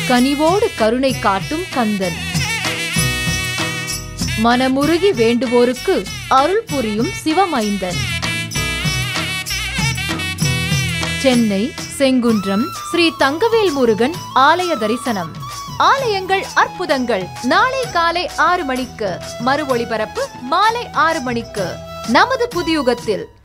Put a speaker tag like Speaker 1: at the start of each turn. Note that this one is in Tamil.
Speaker 1: கனிவோடு கருணை காட்டும் கந்தன். மனமுருகி வேண்டுவோருக்கு அருள் புரியும் சிவமைந்தன். சென்னை செங்குன்றம் ஸ்ரீ தங்கவேல் முருகன் ஆலய தரிசனம். ஆலயங்கள் அற்புதங்கள் நாளை காலை 6 மணிக்கு, மறு ஒளிபரப்பு மாலை 6 மணிக்கு நமது புதியுகத்தில்.